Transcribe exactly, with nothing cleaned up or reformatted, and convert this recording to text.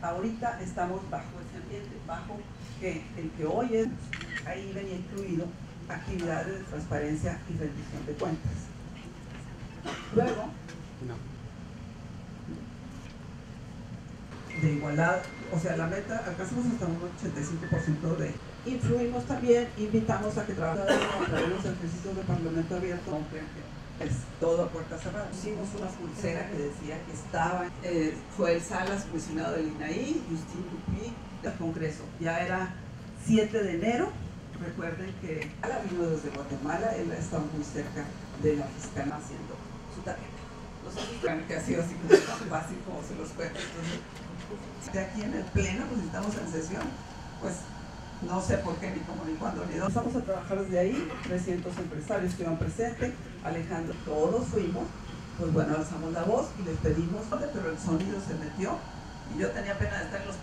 ahorita estamos bajo ese ambiente, bajo que el que hoy es, ahí venía incluido actividades de transparencia y rendición de cuentas. Luego, no. de igualdad, o sea, la meta, alcanzamos hasta un ochenta y cinco por ciento de... Influimos también, invitamos a que trabajen a través de los ejercicios de Parlamento Abierto, es todo a puerta cerrada. Hicimos una pulsera que decía que estaba eh, Joel Salas, comisionado del I N A I, Justin Dupuy, del Congreso. Ya era siete de enero, recuerden que Ala vino desde Guatemala, él ha estado muy cerca de la fiscal haciendo su tarea. No sé si que ha sido así como tan fácil como se los cuento. Entonces, de aquí en el pleno, pues estamos en sesión, pues no sé por qué, ni cómo, ni cuándo, ni dónde. Empezamos a trabajar desde ahí, trescientos empresarios que iban presentes, Alejandro, todos fuimos, pues bueno, alzamos la voz y les pedimos, pero el sonido se metió, y yo tenía pena de estar en los